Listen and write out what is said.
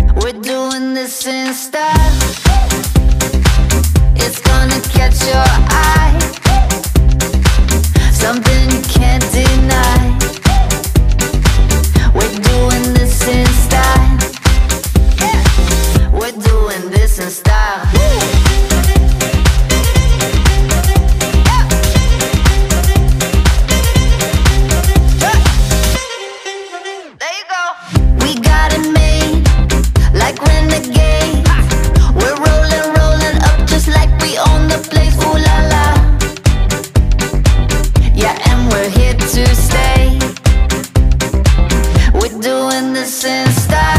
We're doing this in style. It's gonna catch your eye. Something you can't deny. We're doing this in style. We're doing this in style. There you go. We got it made like renegade. We're rolling up just like we own the place. Ooh la la. Yeah, and we're here to stay. We're doing this in style.